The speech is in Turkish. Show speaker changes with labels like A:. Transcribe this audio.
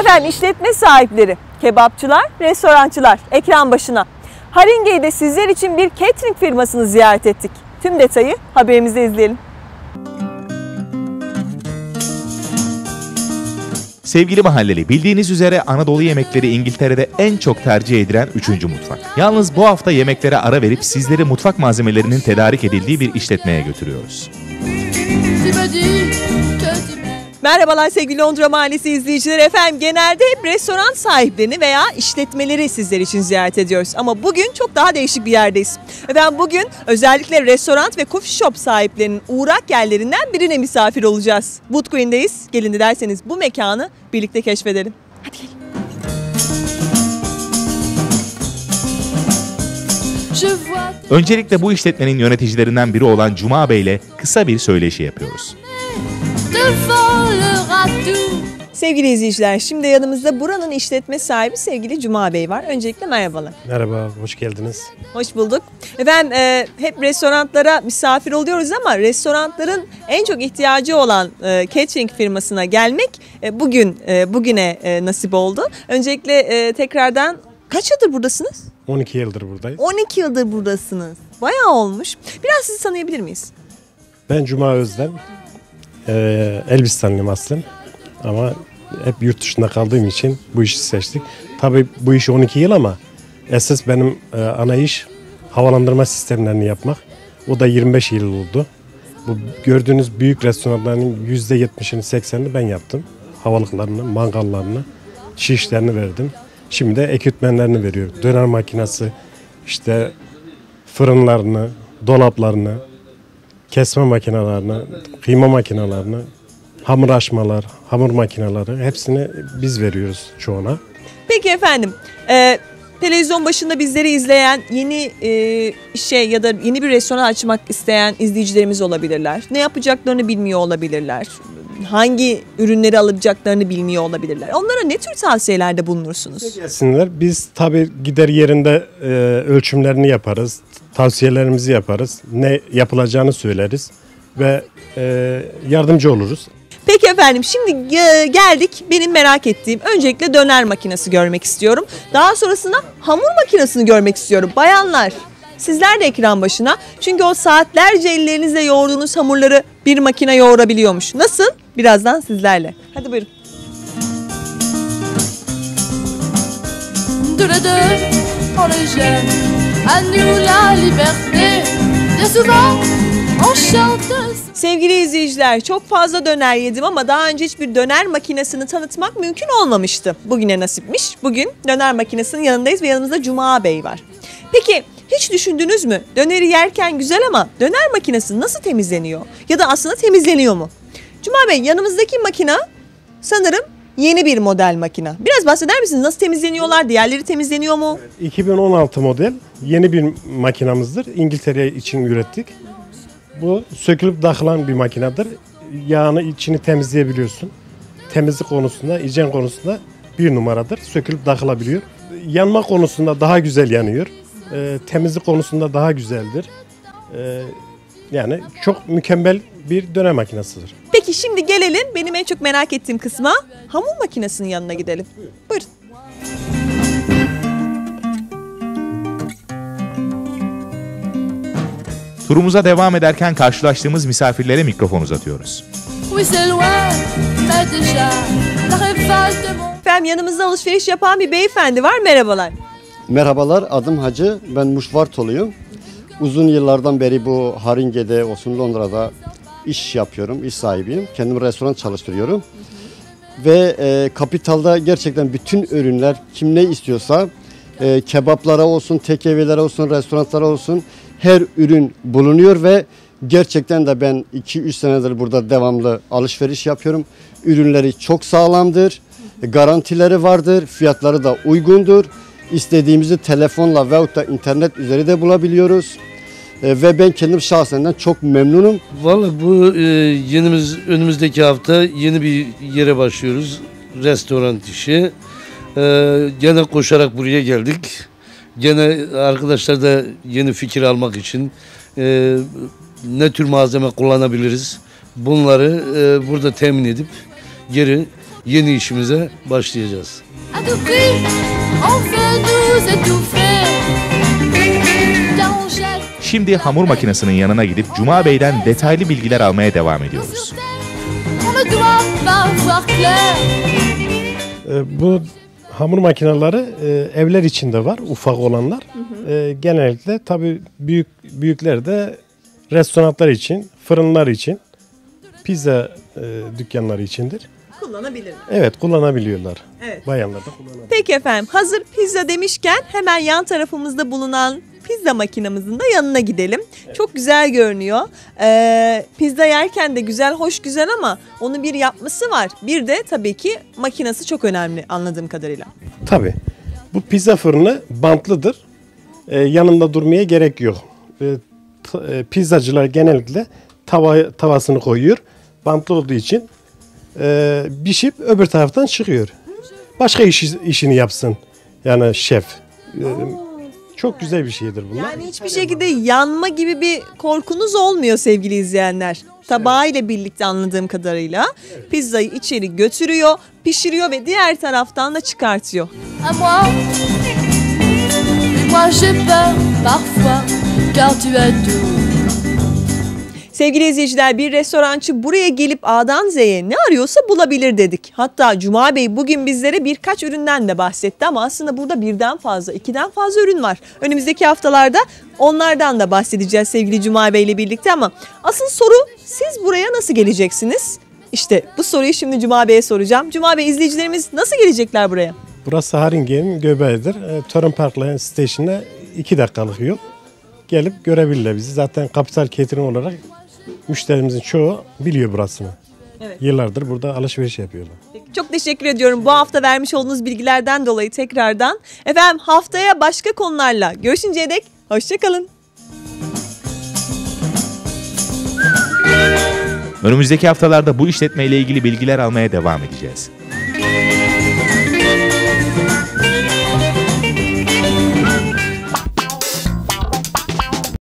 A: Efendim işletme sahipleri, kebapçılar, restorancılar ekran başına. Haringey'de sizler için bir catering firmasını ziyaret ettik. Tüm detayı haberimizde izleyelim.
B: Sevgili mahalleli, bildiğiniz üzere Anadolu yemekleri İngiltere'de en çok tercih edilen 3. mutfak. Yalnız bu hafta yemeklere ara verip sizleri mutfak malzemelerinin tedarik edildiği bir işletmeye götürüyoruz.
A: Merhabalar sevgili Londra Mahallesi izleyicileri. Efendim genelde hep restoran sahiplerini veya işletmeleri sizler için ziyaret ediyoruz. Ama bugün çok daha değişik bir yerdeyiz. Efendim bugün özellikle restoran ve coffee shop sahiplerinin uğrak yerlerinden birine misafir olacağız. Wood Green'deyiz. Gelin derseniz bu mekanı birlikte keşfedelim. Hadi gelin.
B: Öncelikle bu işletmenin yöneticilerinden biri olan Cuma Bey ile kısa bir söyleşi yapıyoruz.
A: Sevgili izleyiciler, şimdi yanımızda buranın işletme sahibi sevgili Cuma Bey var. Öncelikle merhabalar.
C: Merhaba, hoş geldiniz.
A: Hoş bulduk. Efendim hep restoranlara misafir oluyoruz ama restoranların en çok ihtiyacı olan catering firmasına gelmek bugüne nasip oldu. Öncelikle tekrardan kaç yıldır buradasınız?
C: 12 yıldır buradayız.
A: 12 yıldır buradasınız. Bayağı olmuş. Biraz sizi tanıyabilir miyiz?
C: Ben Cuma Özden. Elbistanlıyım aslında ama hep yurt dışında kaldığım için bu işi seçtik. Tabii bu iş 12 yıl ama esas benim ana iş havalandırma sistemlerini yapmak. O da 25 yıl oldu. Bu gördüğünüz büyük restoranların %70'ini 80'ini ben yaptım. Havalıklarını, mangallarını, şişlerini verdim. Şimdi de ekipmanlarını veriyorum. Döner makinesi, işte fırınlarını, dolaplarını, kesme makinelerini, kıyma makinelerini, hamur açmalar, hamur makineleri hepsini biz veriyoruz çoğuna.
A: Peki efendim, televizyon başında bizleri izleyen yeni ya da yeni bir restoran açmak isteyen izleyicilerimiz olabilirler. Ne yapacaklarını bilmiyor olabilirler. Hangi ürünleri alacaklarını bilmiyor olabilirler. Onlara ne tür tavsiyelerde bulunursunuz?
C: Gelsinler. Biz tabii gider yerinde ölçümlerini yaparız. Tavsiyelerimizi yaparız. Ne yapılacağını söyleriz ve yardımcı oluruz.
A: Peki efendim şimdi geldik benim merak ettiğim öncelikle döner makinesi görmek istiyorum. Daha sonrasında hamur makinesini görmek istiyorum. Bayanlar sizler de ekran başına çünkü o saatlerce ellerinizle yoğurduğunuz hamurları bir makine yoğurabiliyormuş. Nasıl? Birazdan sizlerle. Hadi buyurun. Sevgili izleyiciler, çok fazla döner yedim ama daha önce hiçbir döner makinesini tanıtmak mümkün olmamıştı. Bugüne nasipmiş. Bugün döner makinesinin yanındayız ve yanımızda Cuma Bey var. Peki hiç düşündünüz mü? Döneri yerken güzel ama döner makinesi nasıl temizleniyor? Ya da aslında temizleniyor mu? Cuma Bey, yanımızdaki makine sanırım yeni bir model makine. Biraz bahseder misiniz? Nasıl temizleniyorlar? Diğerleri temizleniyor mu?
C: 2016 model yeni bir makinamızdır. İngiltere için ürettik. Bu sökülüp takılan bir makinedir. Yağını içini temizleyebiliyorsun. Temizlik konusunda, hijyen konusunda bir numaradır. Sökülüp takılabiliyor. Yanma konusunda daha güzel yanıyor. Temizlik konusunda daha güzeldir. Yani çok mükemmel bir döner makinesidir.
A: Peki şimdi gelelim benim en çok merak ettiğim kısma. Hamur makinesinin yanına gidelim. Buyurun.
B: Turumuza devam ederken karşılaştığımız misafirlere mikrofon uzatıyoruz.
A: Efendim yanımızda alışveriş yapan bir beyefendi var. Merhabalar.
D: Merhabalar, adım Hacı. Ben Muşvartoluyum. Uzun yıllardan beri bu Haringey'de olsun Londra'da iş yapıyorum, iş sahibiyim. Kendim restoran çalıştırıyorum. Ve Kapital'da gerçekten bütün ürünler kim ne istiyorsa kebaplara olsun, takeaway'lere olsun, restoranlara olsun her ürün bulunuyor ve gerçekten de ben 2-3 senedir burada devamlı alışveriş yapıyorum. Ürünleri çok sağlamdır, garantileri vardır, fiyatları da uygundur. İstediğimizi telefonla veyahut da internet üzeri de bulabiliyoruz. Ve ben kendim şahsen çok memnunum.
E: Vallahi bu önümüzdeki hafta yeni bir yere başlıyoruz. Restoran işi. Gene koşarak buraya geldik. Gene arkadaşlar da yeni fikir almak için ne tür malzeme kullanabiliriz? Bunları burada temin edip geri yeni işimize başlayacağız.
F: À tout prix, on veut nous étouffer. Car on jette
B: Şimdi hamur makinesinin yanına gidip Cuma Bey'den detaylı bilgiler almaya devam ediyoruz.
F: sur terre. On ne doit pas voir clair.
C: Bu hamur makineleri evler içinde var, ufak olanlar. Genellikle tabii büyükler de restoranlar için, fırınlar için, pizza dükkanları içindir.
A: Kullanabilir.
C: Evet, kullanabiliyorlar.
A: Evet.
C: Bayanlar da kullanabiliyor.
A: Peki efendim, hazır pizza demişken hemen yan tarafımızda bulunan pizza makinamızın da yanına gidelim. Çok güzel görünüyor. Pizza yerken de güzel, hoş güzel ama onun bir yapması var. Bir de tabii ki makinesi çok önemli anladığım kadarıyla.
C: Tabii. Bu pizza fırını bantlıdır. Yanında durmaya gerek yok. Pizzacılar genellikle tavasını koyuyor. Bantlı olduğu için pişip öbür taraftan çıkıyor. Başka işini yapsın. Yani şef. Çok güzel bir şeydir bunlar.
A: Yani hiçbir şekilde yanma gibi bir korkunuz olmuyor sevgili izleyenler. Tabağıyla birlikte anladığım kadarıyla pizzayı içeri götürüyor, pişiriyor ve diğer taraftan da çıkartıyor.
F: À moi. Et moi j'ai peur parfois. Car tu as tout.
A: Sevgili izleyiciler, bir restorançı buraya gelip A'dan Z'ye ne arıyorsa bulabilir dedik. Hatta Cuma Bey bugün bizlere birkaç üründen de bahsetti ama aslında burada birden fazla, 2'den fazla ürün var. Önümüzdeki haftalarda onlardan da bahsedeceğiz sevgili Cuma Bey ile birlikte ama asıl soru, siz buraya nasıl geleceksiniz? İşte bu soruyu şimdi Cuma Bey'e soracağım. Cuma Bey, izleyicilerimiz nasıl gelecekler buraya?
C: Burası Haringe'nin göbeğidir. Torun Park Line Station'a 2 dakikalık yol. Gelip görebilirler bizi. Zaten kapital catering olarak müşterimizin çoğu biliyor burasını.
A: Evet.
C: Yıllardır burada alışveriş yapıyorlar.
A: Çok teşekkür ediyorum bu hafta vermiş olduğunuz bilgilerden dolayı tekrardan. Efendim, haftaya başka konularla görüşünceye dek hoşçakalın.
B: Önümüzdeki haftalarda bu işletmeyle ilgili bilgiler almaya devam edeceğiz.